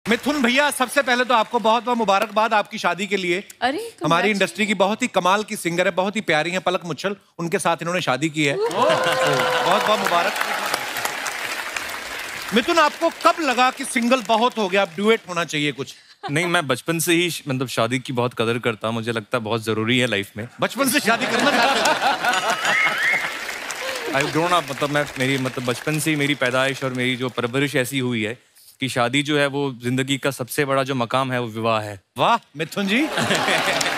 मिथुन भैया, सबसे पहले तो आपको बहुत बहुत मुबारकबाद आपकी शादी के लिए। अरे हमारी इंडस्ट्री की बहुत ही कमाल की सिंगर है, बहुत ही प्यारी है पलक मुच्छल, उनके साथ इन्होंने शादी की है। बहुत बहुत मुबारक। मिथुन, आपको कब लगा कि सिंगल बहुत हो गया, अब डुएट होना चाहिए कुछ? नहीं, मैं बचपन से ही मतलब शादी की बहुत कदर करता, मुझे लगता है बहुत जरूरी है लाइफ में। बचपन से शादी करना चाहते हो? I've grown up, मतलब बचपन से ही मेरी पैदाइश और मेरी जो परवरिश ऐसी हुई है कि शादी जो है वो जिंदगी का सबसे बड़ा जो मकाम है वो विवाह है। वाह मिथुन जी।